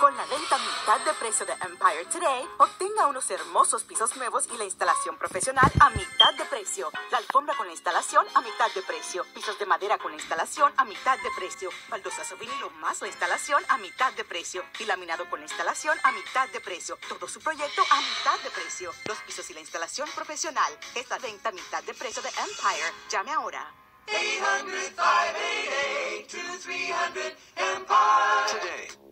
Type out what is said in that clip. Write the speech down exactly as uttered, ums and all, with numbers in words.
Con la venta a mitad de precio de Empire Today, obtenga unos hermosos pisos nuevos y la instalación profesional a mitad de precio. La alfombra con la instalación a mitad de precio. Pisos de madera con la instalación a mitad de precio. Baldosas o vinilo más la instalación a mitad de precio. Y laminado con la instalación a mitad de precio. Todo su proyecto a mitad de precio. Los pisos y la instalación profesional. Es la venta a mitad de precio de Empire. Llame ahora. eight hundred, five eight eight, two three hundred, Empire. Today.